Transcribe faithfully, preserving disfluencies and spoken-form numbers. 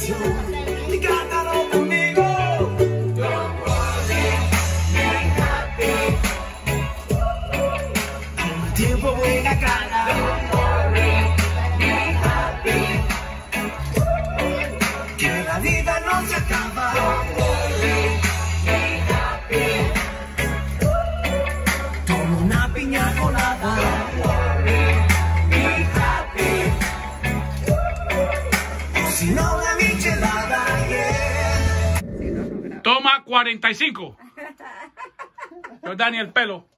tú y cántalo conmigo. Don't worry, be happy. El tiempo buena gana. Don't worry, be happy. Que la vida no se acaba. Don't worry, be happy. Toma una piña colada. Don't worry, be happy. O si no, una michelada, yeah. Toma cuarenta y cinco. Yo, Dani, el pelo.